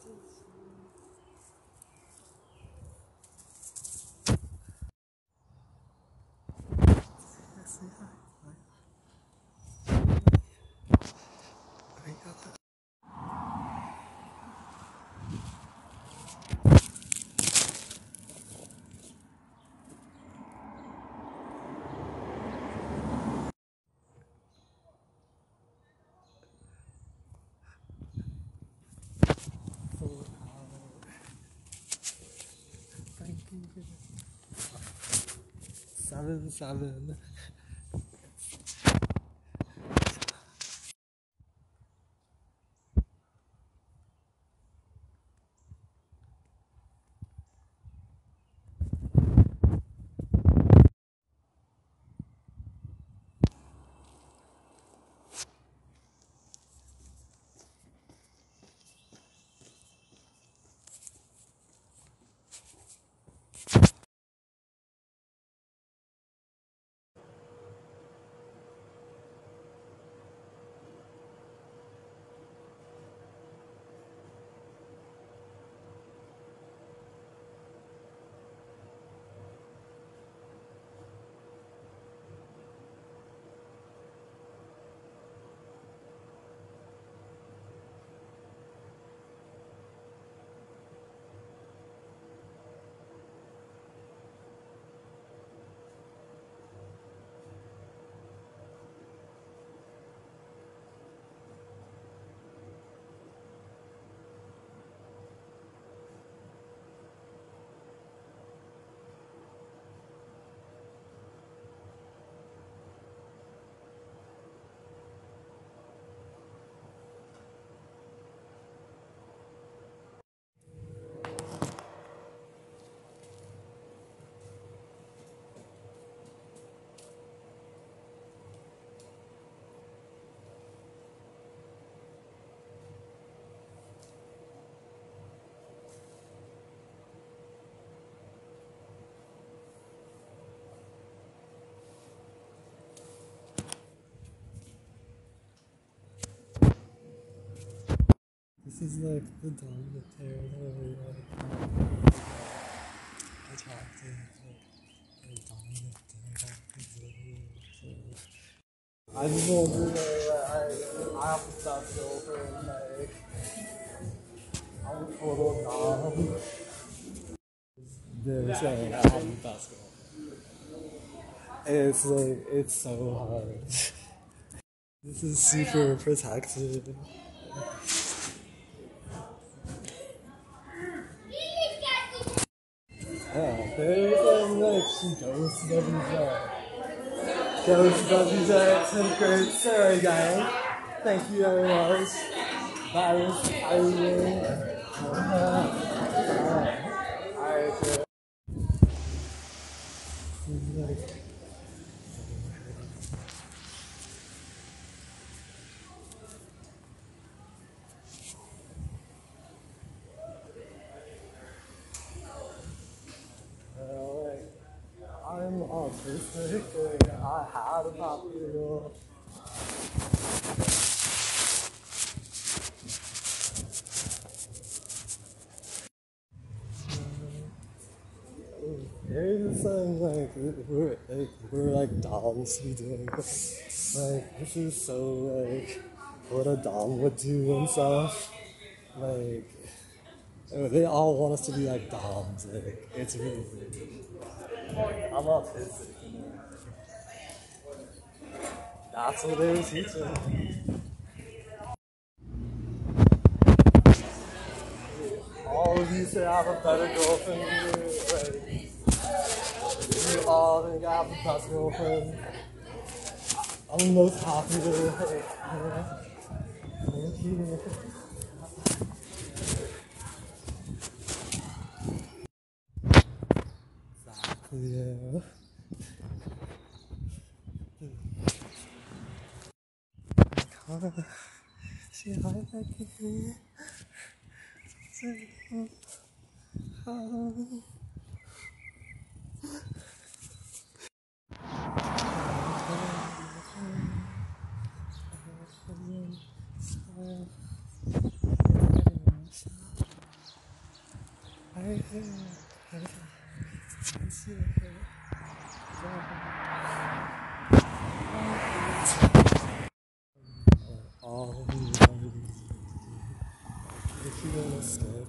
Seven. This is like the dormitory that we I talked to the dormitory. I just want to I have to stop over and like I'm a little dumb. They're saying I have to basketball. It's like it's so hard. This is super protected. Yeah, there's like she goes to WJ. Goes to WJ 10th grade. Sorry guys. Thank you very much. Virus, Irene. Alright. I'm autistic and I had a popular. Here's something we're like doms to be doing. Like this is so like what a dom would do and stuff. Like they all want us to be like doms. Like it's really weird. I'm autistic. That's what they were teaching. All of you say I have a better girlfriend than you. Like, you all think I have the best girlfriend. I'm the most popular. Thank you. Exactly, yeah. Say hi back to me. Say hi. All if you wanna skip,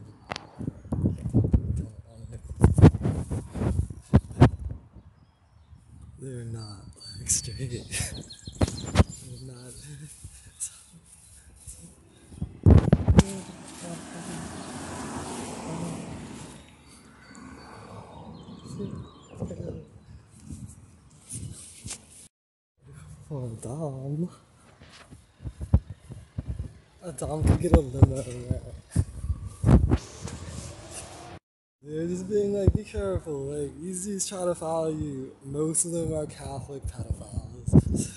they're not like straight. They're not. Oh, Dom. A Dom could get a limo there. They're just being like, be careful. Like, these dudes try to follow you. Most of them are Catholic pedophiles.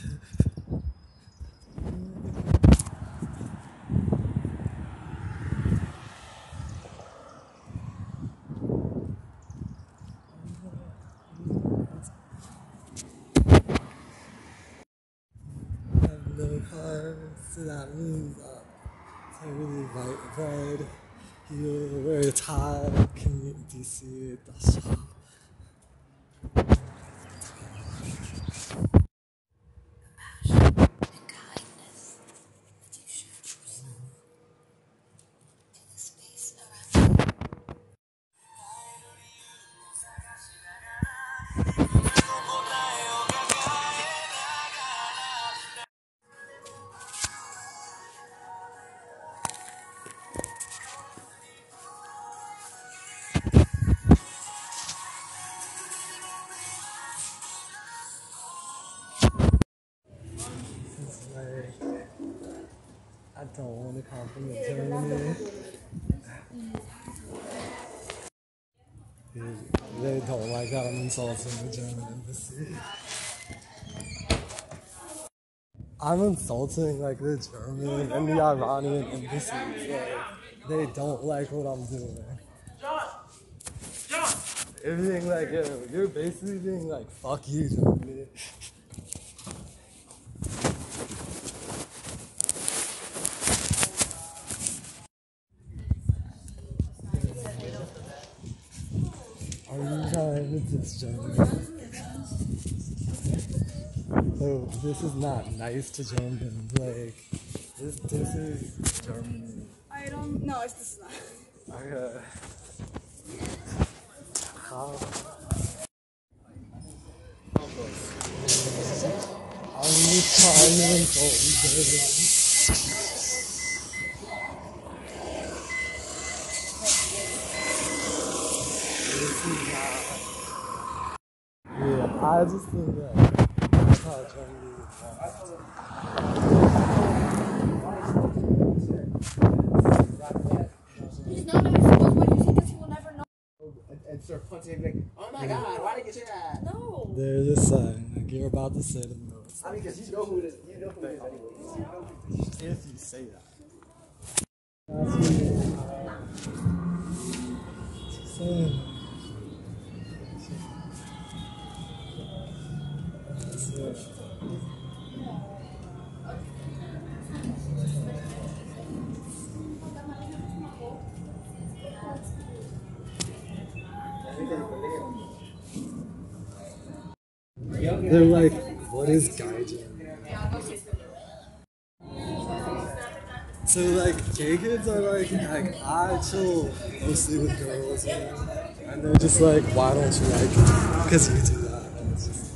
I have no car, so that means totally white bread. You wear a tie, community suit, that's all. It's like, I don't want to compliment Germany. They don't like that I'm insulting the German embassy. I'm insulting like the German and the Iranian embassies. Like, they don't like what I'm doing. They're being like, yo, you're basically being like, fuck you, Germany. Are you trying to diss Germany? Oh, this is not nice to Germans. Like, this is Germany. I don't know if this is not. Okay. How? Are you trying to insult Germans? Yeah, I just think that that's how Germany He's not going to expose what you see because he will never know. And start punching him like, oh my god, why did you say that? No. They're just saying, like, you're about to say the most. I mean, because you know who it is. You know who it is anyways. If you say that. Saying. They're like, what is gaijin? So like, gay kids are like I chill mostly with girls, and they're just like, why don't you like it? Because you do that. And it's just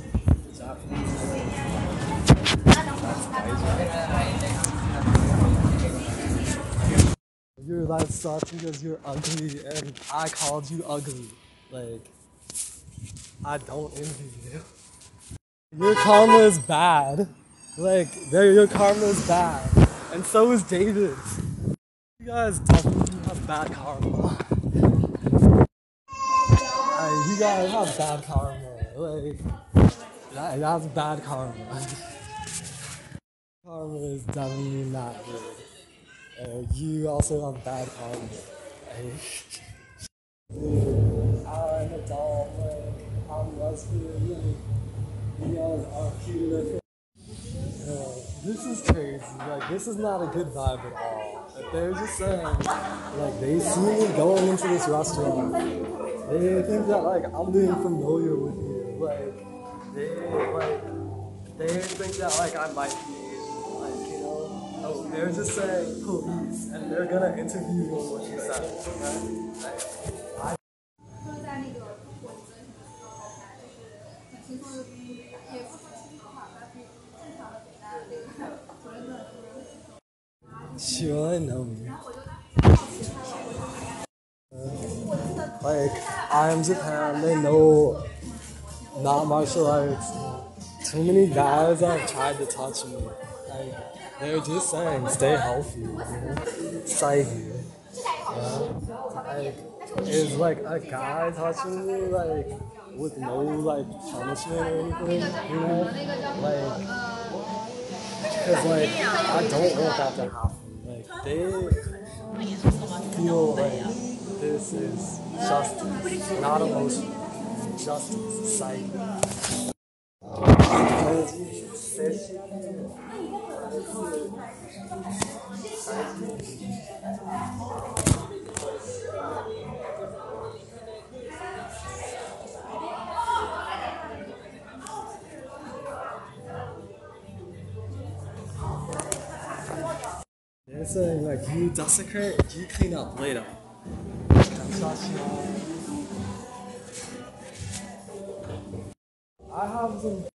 your life sucks because you're ugly, and I called you ugly. Like, I don't envy you. Your karma is bad. Like, your karma is bad. And so is David's. You guys definitely have bad karma. You guys have bad karma. Like, that's bad karma. Karma is definitely not good. You also have bad karma. I'm a doll, like, I'm lesbian, like, you guys are cute. This is crazy. Like, this is not a good vibe at all. Like, they're just saying, like, they see me going into this restaurant. They think that, like, I'm being familiar with you. They think that, like, I might be, like, you know. Oh, they're just saying police, and they're gonna interview you on what you said. Okay? Like, 就是在那个中国你申请的时候，就是很轻松的第一，也不说轻松吧，但是正常的给大家这个责任的。 sure, I know me. 然后我就好奇他了，我记得 Like, I am Japan, they know not martial arts. Too many guys have tried to touch me. Like, they're just saying, stay healthy, you know? Stay here. Like, is like a guy touching me, like, with no, like, punishment or anything, you know? Like, because, like, I don't want that to happen. Like, they feel like this is justice, not emotion. Justice, psyche. Because you said shit. They're saying like you desecrate, you clean up later. I have some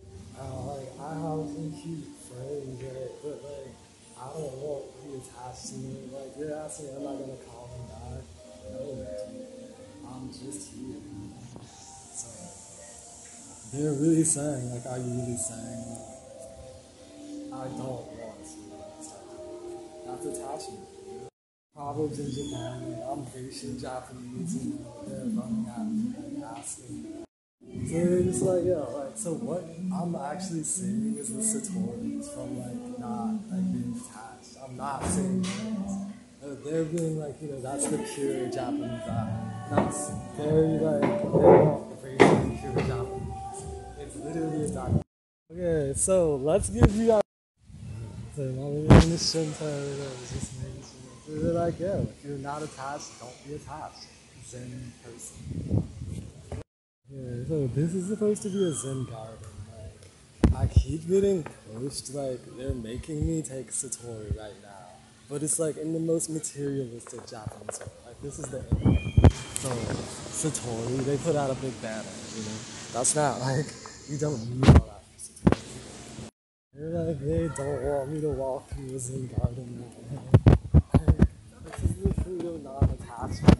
cute friends, right? But like I don't want to be attached to them. Like you're asking, I'm not gonna call them back. No, I'm just here. So they're really saying, like, are you really saying, I don't want to start that's attachment. Proverbs in Japan, like, I'm Haitian Japanese, you know, they're running at me and asking. So they're just like, yo, like, so what I'm actually seeing is the Satori's from, like, not, like, being attached. I'm not seeing things. They're being like, you know, that's the pure Japanese eye. That's very, like, they want the very pure Japanese. It's literally a document. Okay, so let's give you guys. So, in the Shinto, just making sure. They're like, yeah, if you're not attached, don't be attached. Zen person. Yeah, so this is supposed to be a Zen garden. Like, I keep getting pushed, like, they're making me take Satori right now. But it's like in the most materialistic Japanese way. Like, this is the end. So, Satori, they put out a big banner, you know? That's not like, you don't need all that for Satori. They're like, they don't want me to walk through a Zen garden. Like, this is the fruit of non-attachment.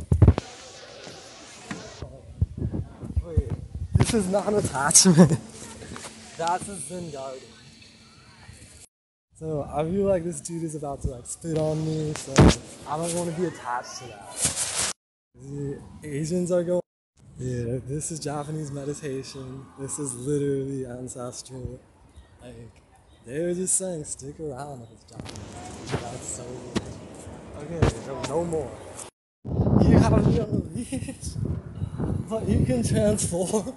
Wait, this is non-attachment. That's a Zen garden. So I feel like this dude is about to like spit on me, so I don't want to be attached to that. The Asians are going. Yeah, this is Japanese meditation. This is literally ancestral. Like, they're just saying stick around if it's Japanese. That's so weird. Okay, no more. You have me on the leash, but you can transform.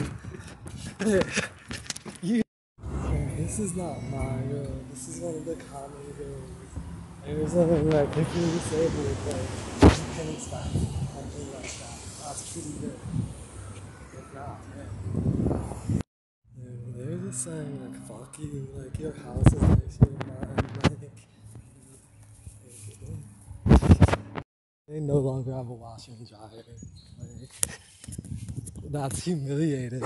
This is not my room. This is one of the common rooms. There's something like if you're disabled, like you can expect something like that. That's pretty good. If not, yeah. They're just saying like fuck you, like your house is nicer than mine, like they no longer have a washer and dryer. Like that's humiliating.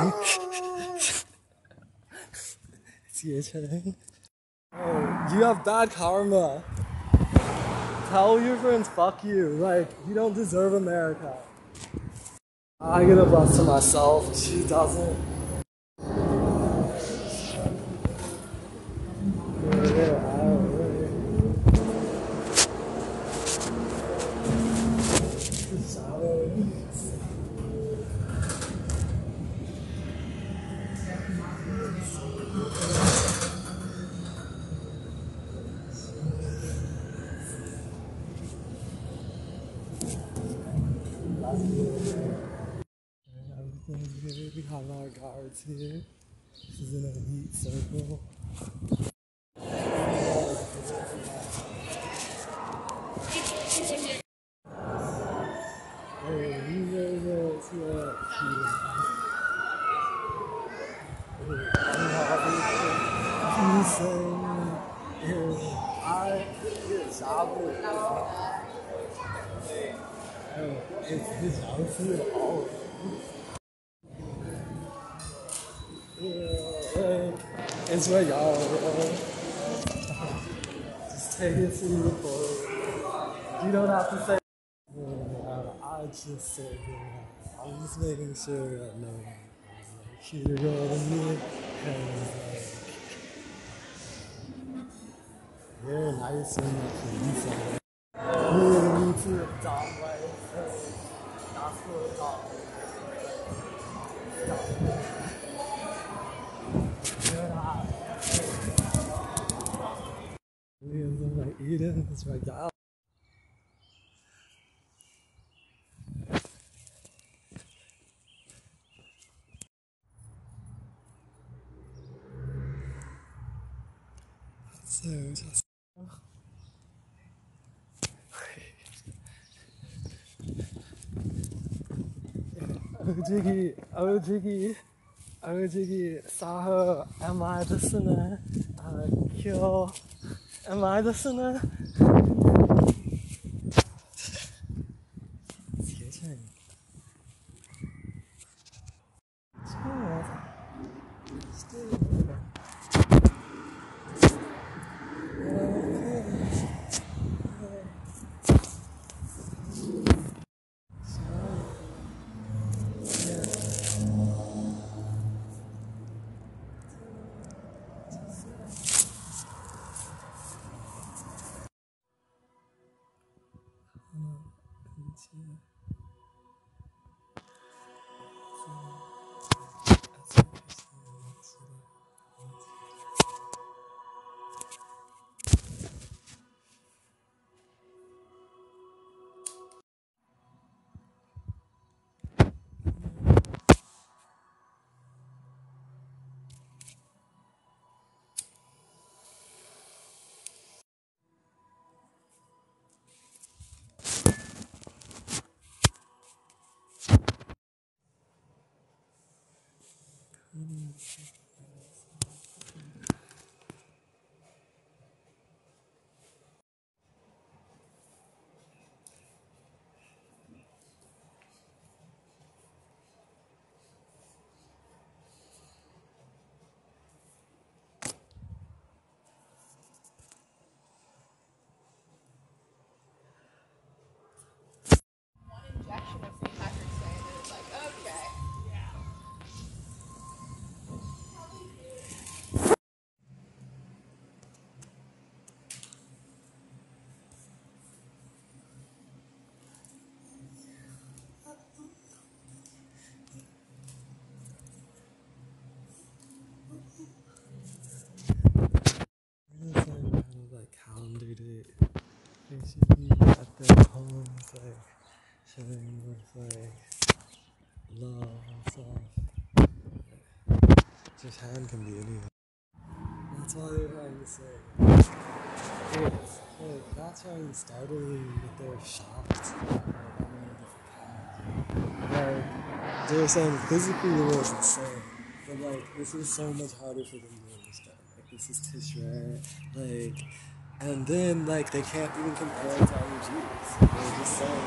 It's your turn. Oh, you have bad karma. Tell your friends, fuck you. Like, you don't deserve America. I get a bus to myself. She doesn't. We have our guards here. This is an elite circle. It's his outfit all. Yeah, like, it's what y'all. Just take it to the point. You don't have to say. I just said, I'm just making sure that no one like cheated on me. Cause you're nice and you say you need to adopt like gospel adopt. You're not. I'm like Eden, it's like y'all. So just OGG, Saho, am I the sinner? Kill, am I the sinner? Excuse me. One injection of St. Patrick's Day, and then it's like, okay. It's like kind of like calendared it. They should be at their homes, like showing with like love and stuff. Just hand can be anything. That's all they're trying to say. It's, like, that's why you started with their shocked. Like, they were saying physically it was insane. But like, this is so much harder for them to understand. Like, this is Tishra, like, and then like, they can't even compare it to other Jews. They're just saying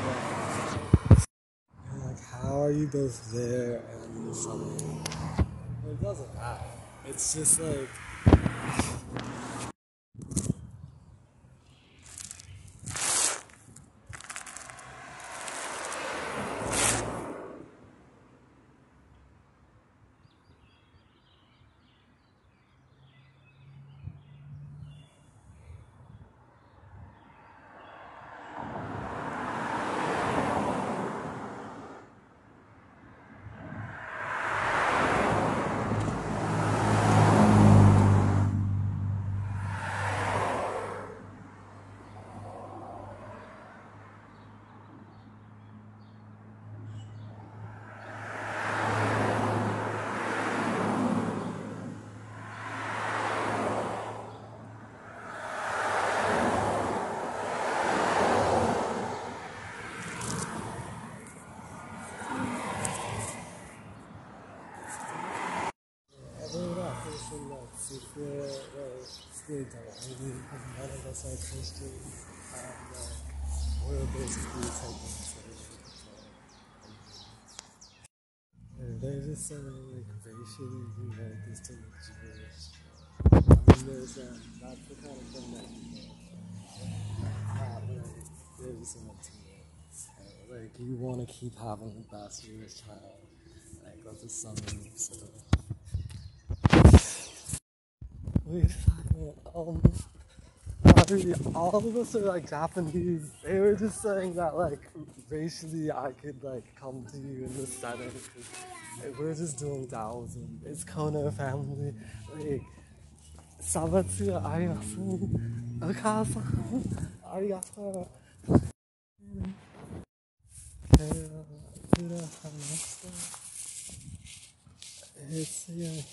like, how are you both there and something? Well, it doesn't matter. It's just like, like, none of us are Christian. We're basically taking they're just saying like racially you want this to look Jewish. I mean, there's that's the kind of thing that you know. Not like they're just into it. Like you want to keep having the best Jewish child. Like that's just something. So. Wait, all of us are like Japanese. They were just saying that like racially I could like come to you in this setting because like, we're just doing Taoism. It's Kono family. Like, Sabatsu arimasu. Okasa-san, arigato. It's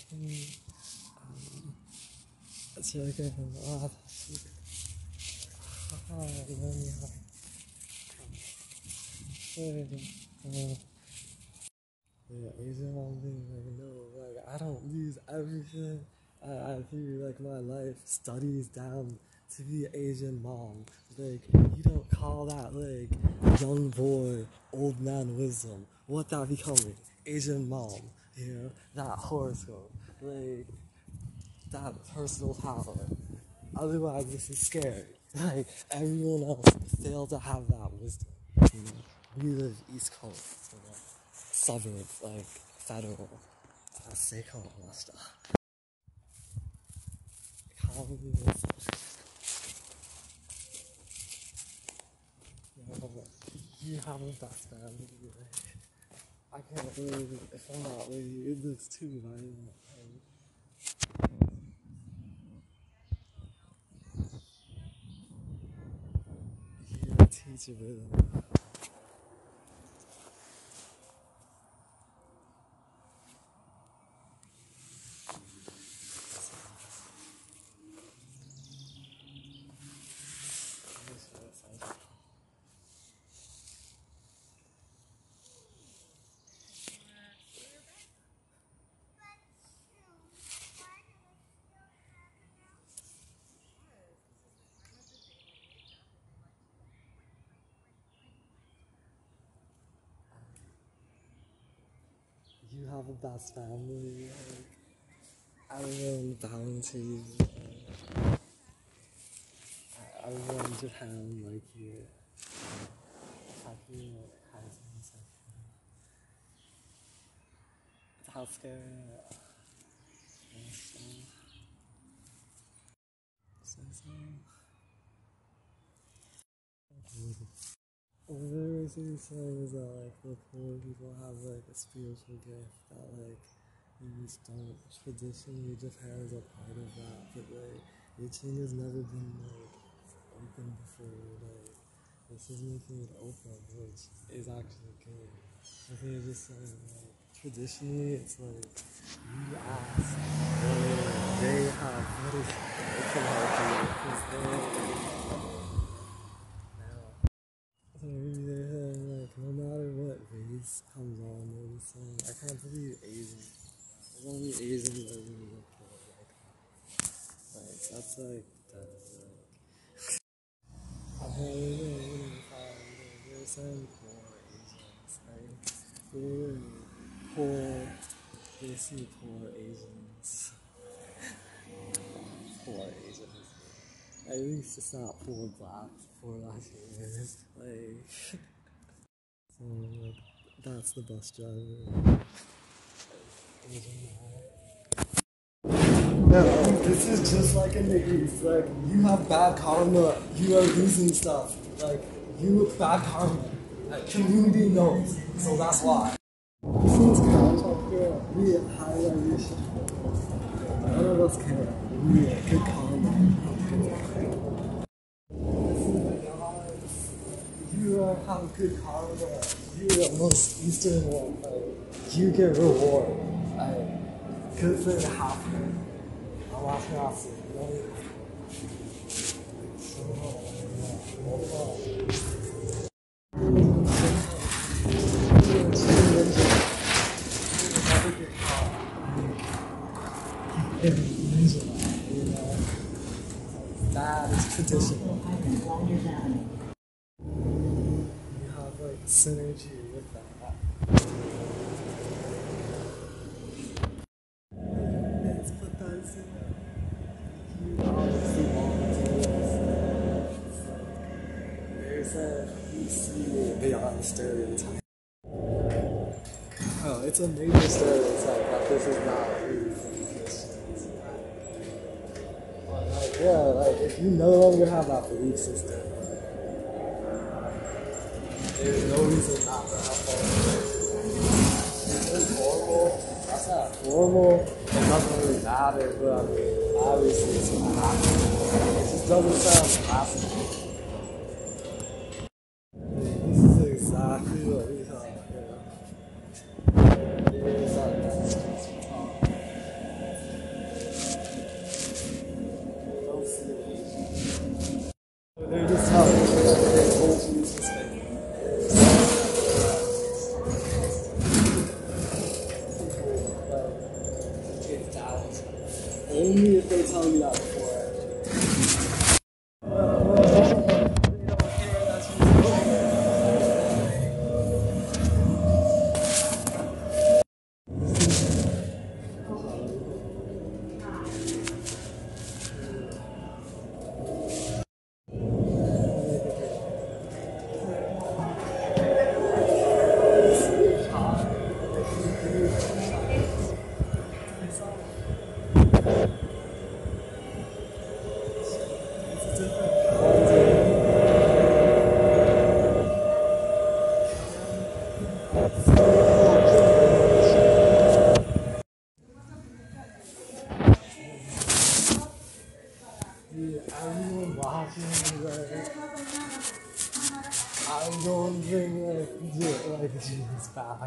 yeah, Asian mom being like, no, like, I don't lose everything I through, like, my life studies down to be Asian mom. Like, you don't call that, like, young boy, old man wisdom. What that becoming? Asian mom, you know? That horoscope. Like, that personal power. Otherwise, this is scary. Like, everyone else failed to have that wisdom. You know? We live East Coast, you know? Suburb, like, federal, Seiko master. You have the best family. I can't believe if I'm not with you, it looks too violent. You're a teacher with them. You have a best family. Like, everyone bowing to you. Everyone in Japan like you. Happy, healthcare. What they're basically saying is that like the poor people have like a spiritual gift that like you just don't traditionally Japan is a part of that, but like your chin has never been like open before, like this is making it open, which is actually good. I think it's just saying like traditionally it's like you ask they have what is it can help you because so maybe they're saying like no matter what race comes on, they're just saying I can't believe Asian. There's only Asian living in the world like that's like they're saying poor Asians, like they're poor they see poor Asians. Poor Asians. At least it's not poor black, poor Latinos. Like so like that's the bus driver. No, this is just like in the East. Like, you have bad karma, you are losing stuff. Like, you have bad karma. Like, community knows, so that's why. Since we highlight this shit. None of us care. We have good karma. You have good karma. You're the most Eastern one. Like, you get reward. Like, good thing happened. That is traditional. You have like synergy with that. see beyond stereotype. Oh, it's a major stereotype that this is not food for Christians. Like, yeah, like if you no longer have that belief system, there's no reason not to have fun. It's horrible. That's not horrible. It doesn't really matter, but I mean, obviously it's not happening. It just doesn't sound possible. This is exactly what we thought. It's not that. They're just telling me that their whole belief system. Only if they tell me that before. Everyone watching, like, I'm going to bring, like, Jesus back.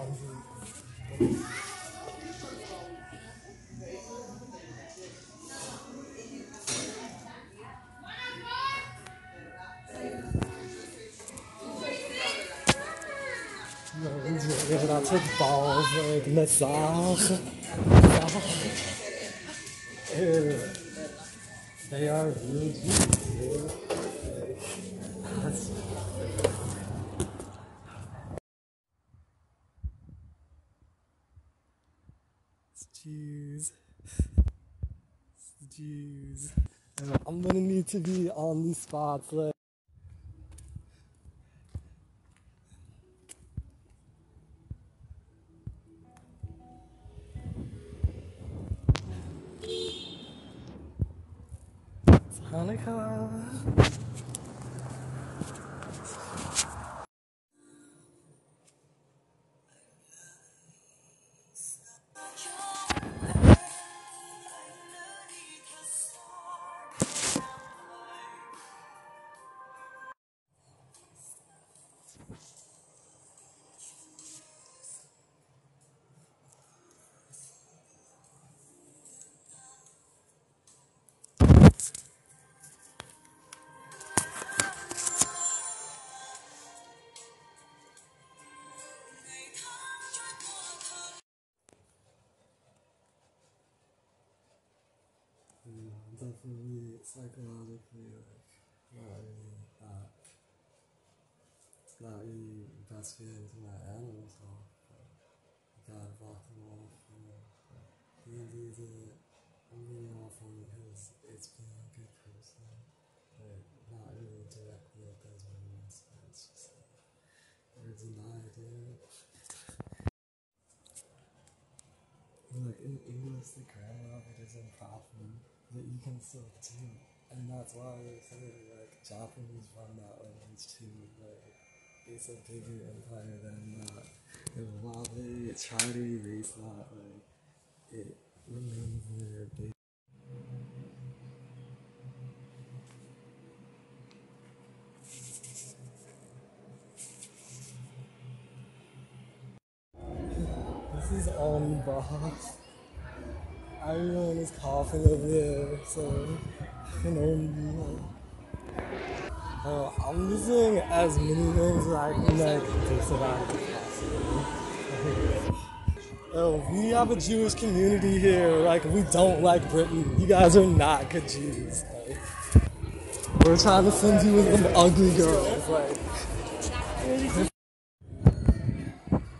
I took balls, like, massage. Ew. They are really cute, dude. It's Jews. It's the Jews. And I'm gonna need to be on these spots, like. Hanukkah. Definitely psychologically, like, not really invested into my animals health, but I gotta block them off, I'm getting off on it because it's being a good person, but not really directly at those moments, but it's just like, words and idea. Like, in English, the grammar of it is improper, but you can still do it. And that's why they say, like, Japanese run that language too. Like, it's a bigger empire than that. And while they try to erase that, like, it remains their big. This is on the boss. Everyone is coughing over there, so I can only I'm just doing as many things as I can do survive as possible. Oh, we have a Jewish community here. Like, we don't like Britain. You guys are not good Jews. Like, we're trying to send you with some ugly girls. Like,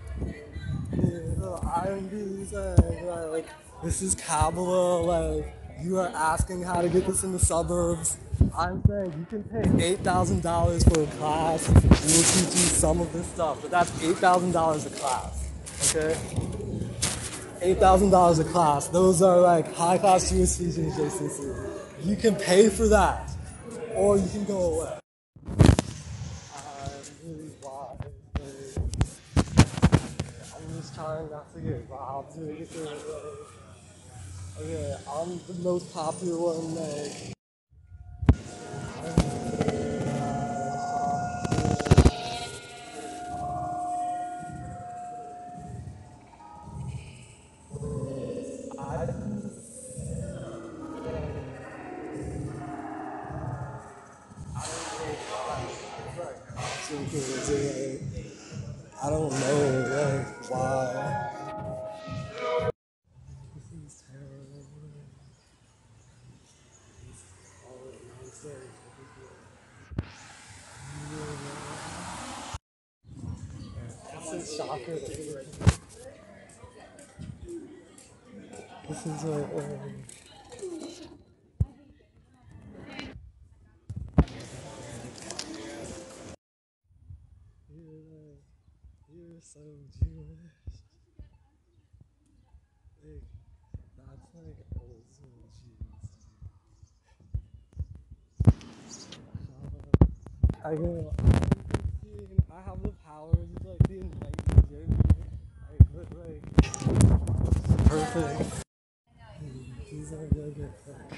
R&B, like, this is Kabbalah, like, You are asking how to get this in the suburbs. I'm saying you can pay $8,000 for a class. We will teach you some of this stuff, but that's $8,000 a class. Okay? $8,000 a class. Those are like high class Jewish teaching JCC. You can pay for that, or you can go away. I'm really wise. I'm just trying not to get robbed or anything. Okay, I'm the most popular one. I don't know why. This is terrible. This is shocker. This is you're so Jewish. Like, that's like old school Jews. I have the powers of like the enlightened Jersey. Perfect. These are good.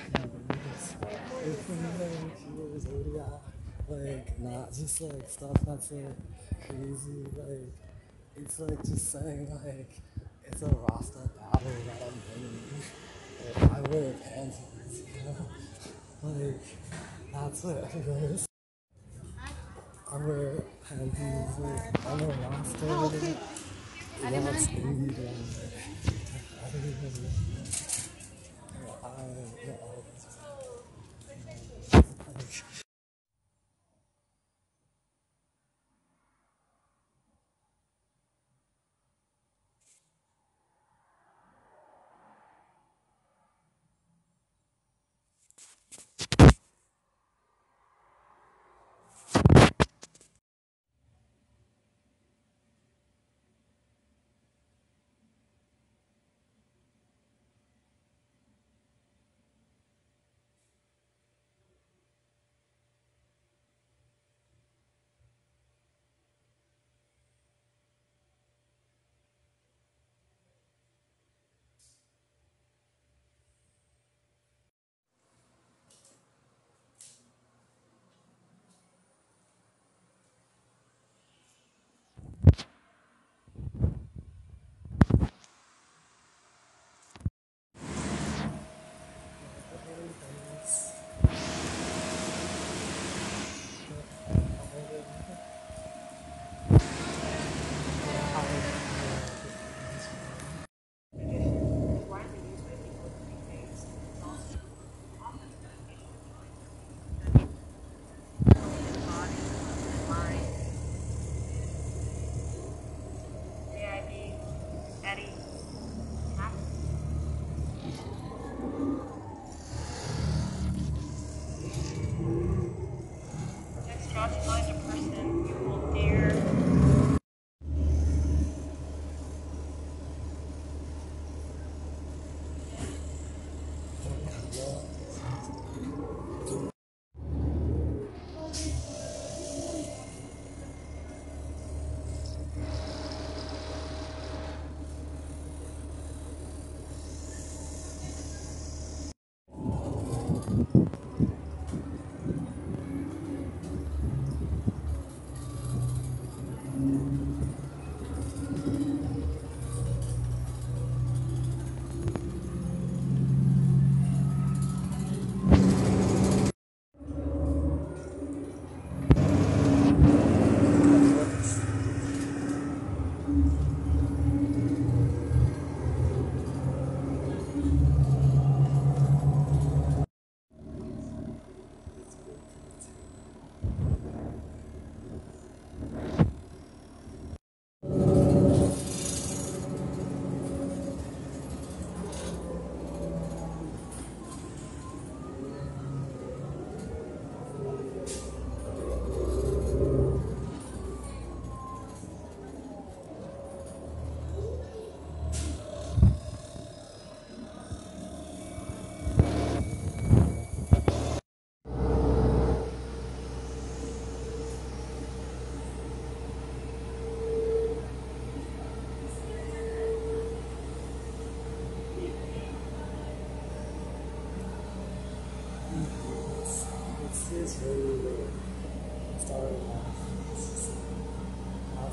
Like not just like stuff that's like crazy. Like it's like just saying like it's a Rasta battle that I'm winning. Like, I wear panties, you know. Like that's what it is. I wear panties. Like I'm a Rasta. Oh, okay. I didn't Lots mind. of weed, I don't even know.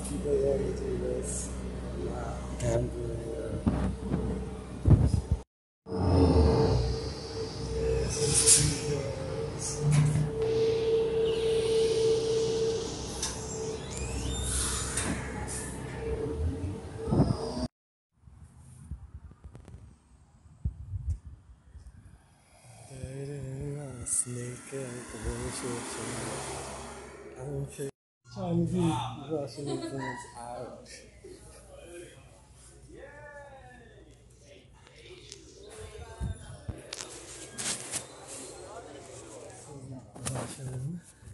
people want to do this. And snake and bullshit. I don't care. Trying to be Russian influence Irish. Russian.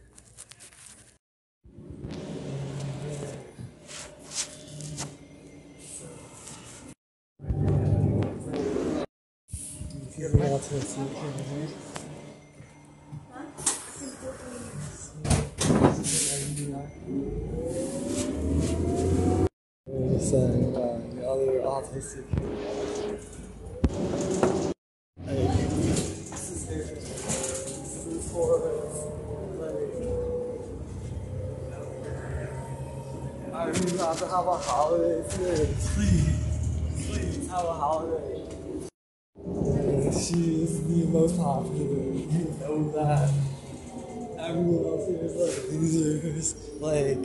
You're autistic. Saying about the other autistic I'm about to have a holiday today. Please have a holiday. She is the most popular. You know that. Everyone else here is like losers. Like,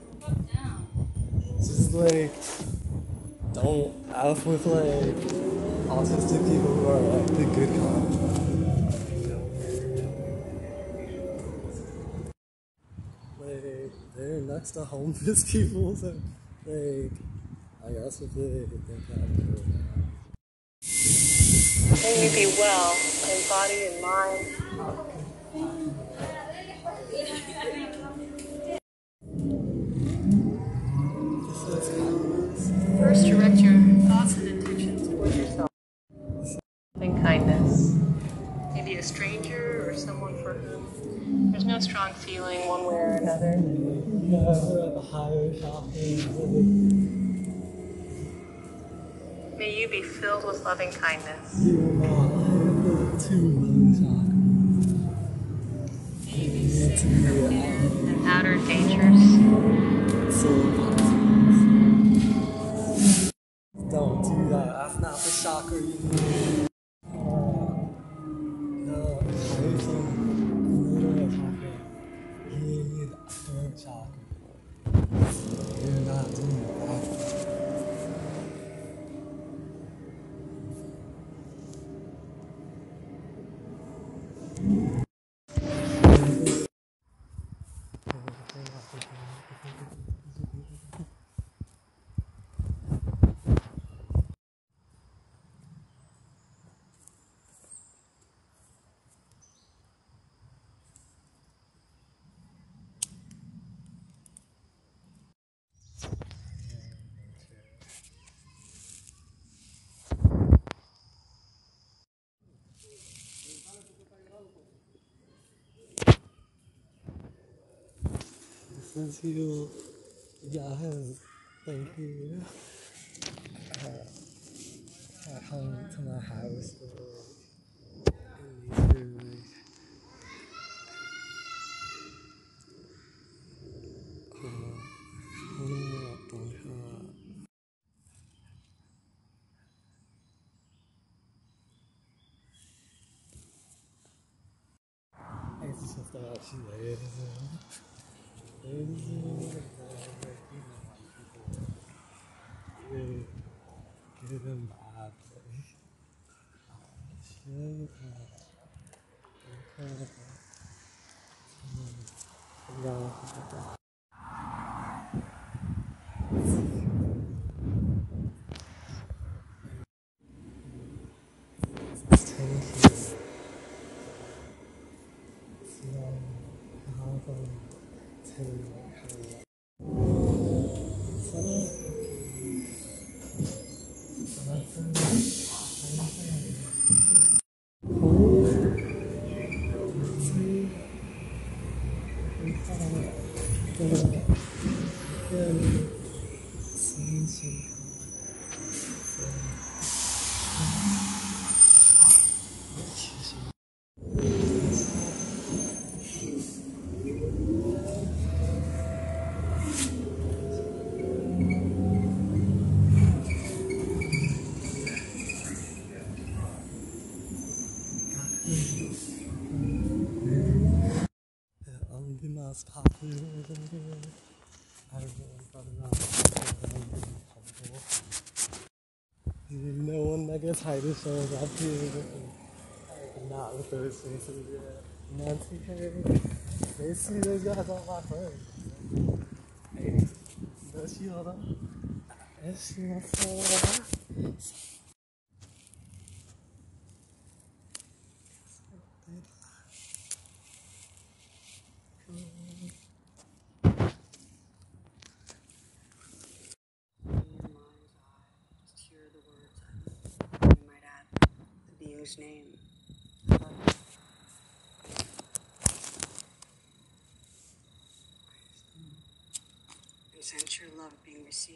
just like, don't F with like autistic people who are like the good kind. Like, they're next to homeless people, so like, I guess if they think that. May you be well in body and mind. First, direct your thoughts and intentions towards yourself. Loving kindness. Maybe a stranger or someone for whom there's no strong feeling one way or another. Yeah, we're at the higher shopping. May you be filled with loving kindness. You are not too low shopping. May you be safe from in and outer dangers. So don't do that. That's not the shocker you need. No, higher shopping. You need a third shocker. You're not doing that. Since you, yes, thank you. I hung to my house for it's just about you, give them bad. 个猜的时候，他拿了得谁是不是？那没事的就还在发疯。哎，得气了，哎，是我错了。 Just hear the words. You might add the being's name. And sense your love being received.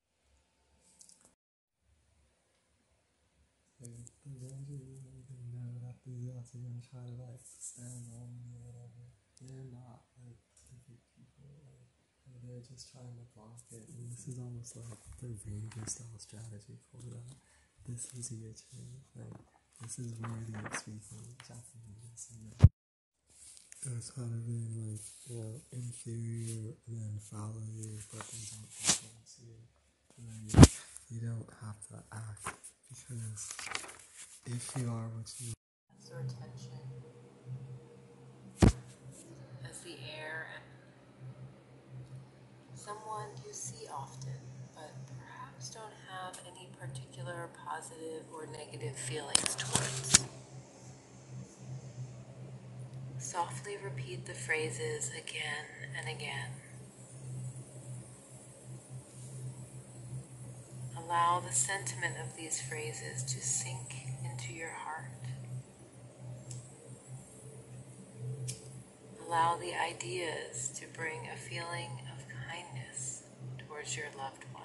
Know that the odds are gonna try to like stand on me or whatever. They're not like the big people. Like they're just trying to block it. And this is almost like the ranger style strategy for them. This is your turn. Like this is where the speaking Japanese and it's kind of being like, you know, inferior and then follow you, but they don't influence you. Like, you don't have to act because if you are what you Or tension as the air and someone you see often, but perhaps don't have any particular positive or negative feelings towards. Softly repeat the phrases again and again. Allow the sentiment of these phrases to sink into your heart. Allow the ideas to bring a feeling of kindness towards your loved one.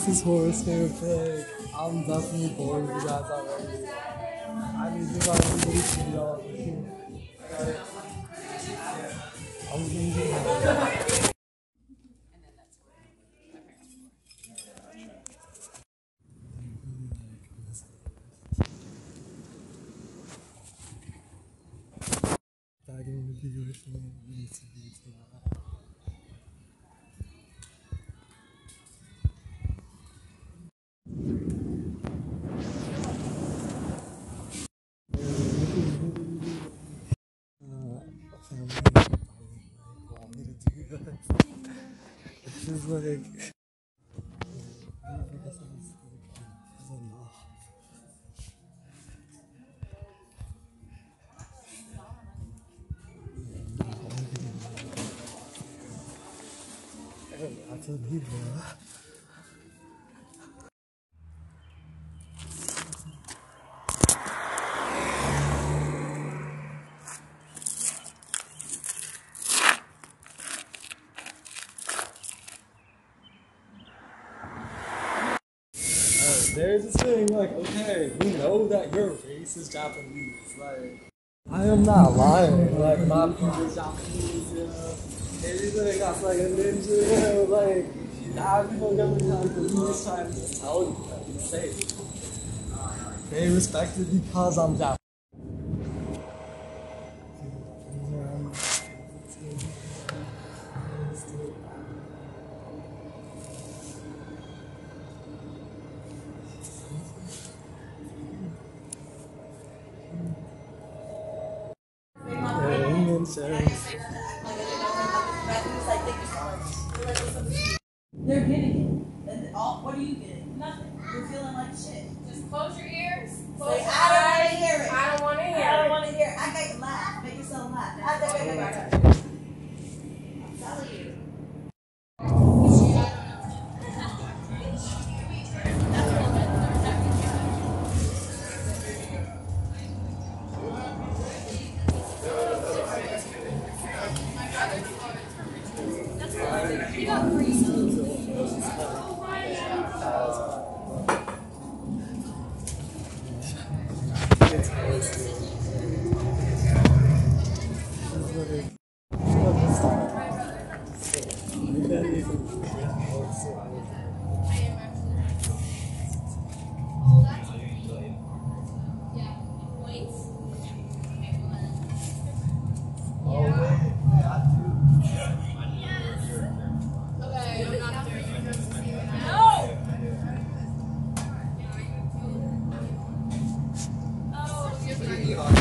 this is horoscope. Like, I'm definitely bored with you guys already. I need you guys to leave me all. I'm leaving. Begging to be with me, need to be tonight. Family want me to do this. It's just like I told you, bro. There's this thing like, okay, we know that your race is Japanese. Like, I am not lying. Like, my people's Japanese, you know. Everything got like a ninja, you know. Like, now people get the time because he's trying to just tell you that he's safe. They respect it because I'm Japanese. They're getting it. And all, what are you getting? Nothing. You're feeling like shit. Just close your ears. Say, I don't want to hear it. I don't want to hear I don't it. want to hear it. I got you laugh. Make yourself laugh. I'm telling you. You got three.